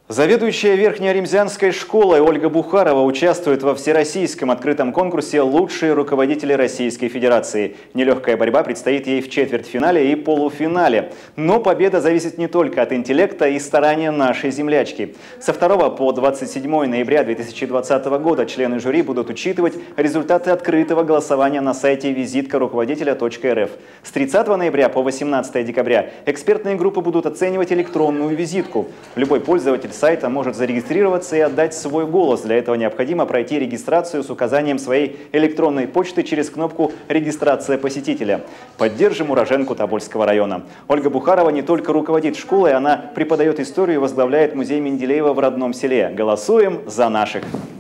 Заведующая Верхнеоремзянской школой Ольга Бухарова участвует во всероссийском открытом конкурсе «Лучшие руководители Российской Федерации». Нелегкая борьба предстоит ей в четвертьфинале и полуфинале. Но победа зависит не только от интеллекта и старания нашей землячки. Со 2 по 27 ноября 2020 года члены жюри будут учитывать результаты открытого голосования на сайте визиткаруководителя.рф. С 30 ноября по 18 декабря экспертные группы будут оценивать электронную визитку. Любой пользователь сайта может зарегистрироваться и отдать свой голос. Для этого необходимо пройти регистрацию с указанием своей электронной почты через кнопку «Регистрация посетителя». Поддержим уроженку Тобольского района. Ольга Бухарова не только руководит школой, она преподает историю и возглавляет музей Менделеева в родном селе. Голосуем за наших!